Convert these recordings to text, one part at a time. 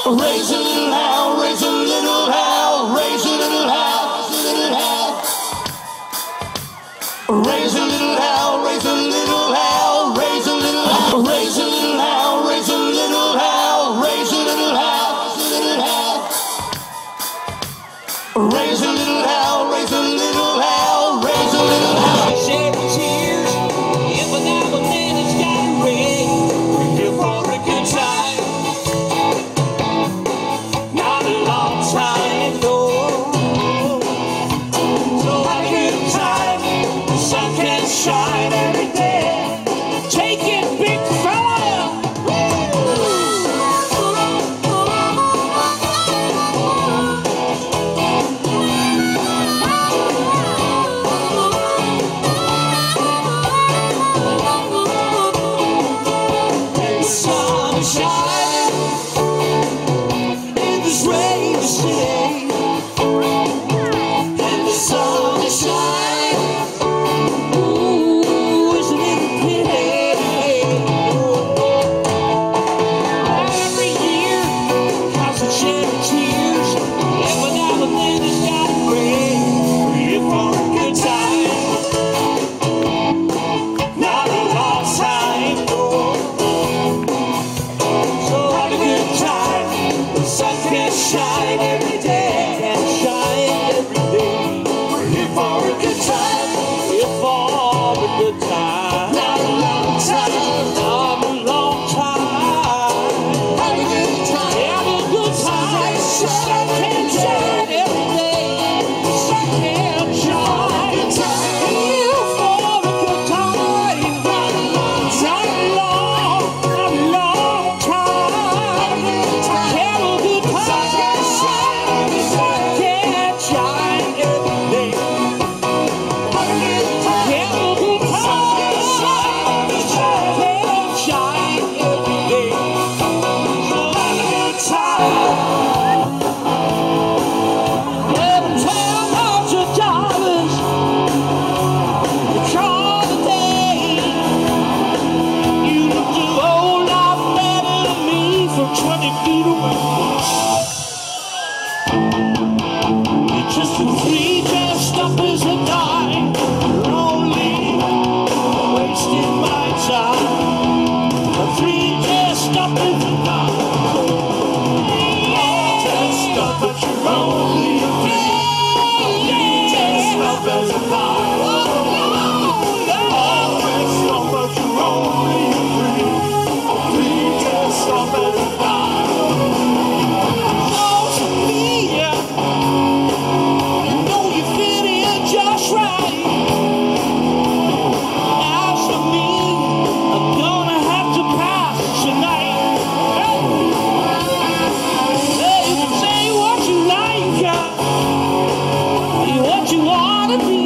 Raise a little hell, raise a little hell, raise a little hell, raise a little hell, raise a little hell, raise a little hell, raise a little hell, raise a little hell, raise a little hell, raise a little hell, raise a little hell, raise a little hell. Shed tears, every now and then it's got rain. We're here for a good time, not a long time, no. So have a good time, the sun can shine every day. Take it, big fella. Sunshine in this rainy city, and the sun is shining. Ooh, isn't it a pity? Every year comes a shed of tears. Every now and then it's got to rain. We're here for a good time, not a long time, no. Sun can shine every day, and shine every day. We're here for a good time, here for a good time. Not a long time, not a long time. Have a good time, have a good time. Sun can shine every day, sun can shine. Here for a good time, not a long time, not a long time. Have a good time. Sun can shine every day. Have a good time. Have a good time. Sun can shine every day. So have a good time. Every time out your dollars, you call the day. You look a whole lot better than me from 20 feet away. You're just a free dressed up as a dime, lonely, wasting my time. A free dressed up as a dime, dressed up but you're only a free. Dressed up as a dime, dressed up but you're only a free. Free dressed up as a dime. Just right. As for me, I'm gonna have to pass tonight. Hey, you can say what you like, what you wanna be.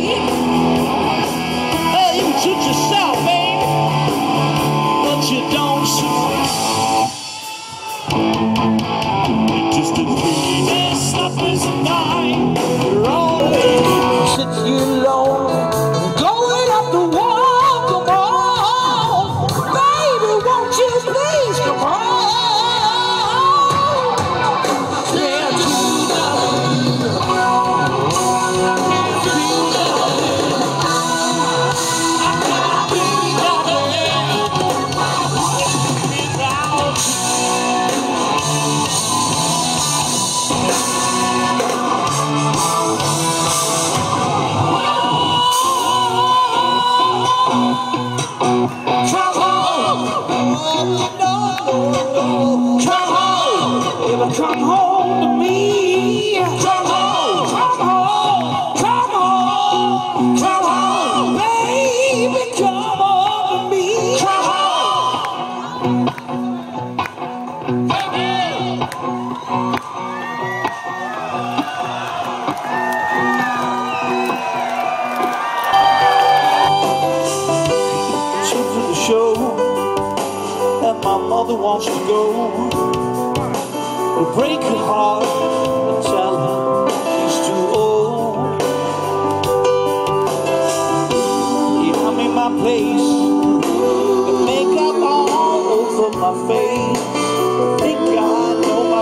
Hey, you can shoot yourself, baby, but you don't shoot. You're just a free dressed up as a dime. You're only since you're alone, going up the wall, come on, baby, won't you please come on? Can't you come home to me. Come home, come home, come home, come home, baby, come home to me. Come home, baby. She's to the show, and my mother wants to go. Break her heart and tell her she's too old. You come in my place, the makeup all over my face. Think I know my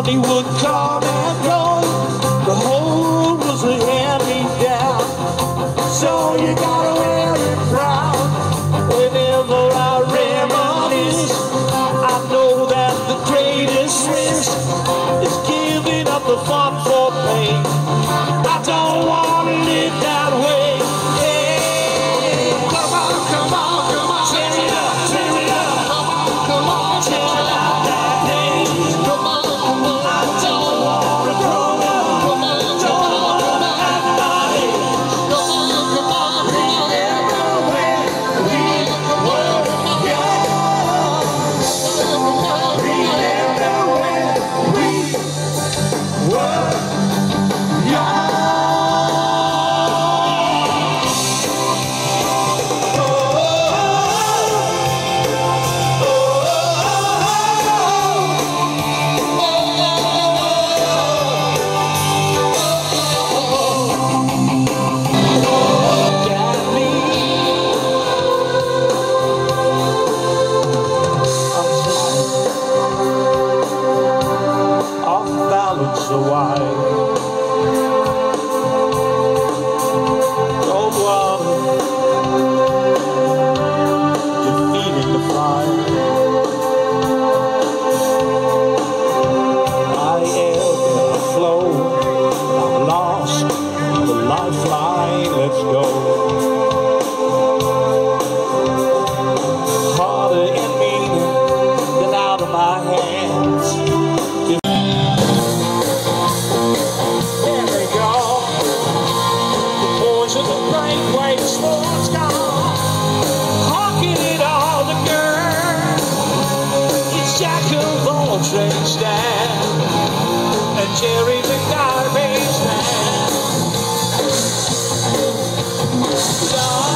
money would come and go. The whole was a hand-me-down, so you gotta wear it proud. Whenever I reminisce, I know that the greatest risk is giving up the fun for pain. I don't want to live that way. Yeah. Come on, come on, come on. Tear it up, tear it up. Come on, come on, tear it up that day. Come on, come on. I don't want to grow up. Come on, don't want to at my age. Come on, come on. Remember when we were young. Remember when we were young. So why cold water defeating the fire? I ebb and I flow, I'm lost, the lifeline, let's go. Harder in me than out of my hands. Sports car, hawking it all the girl. It's Jack of all trades stand and Jerry the garbage man.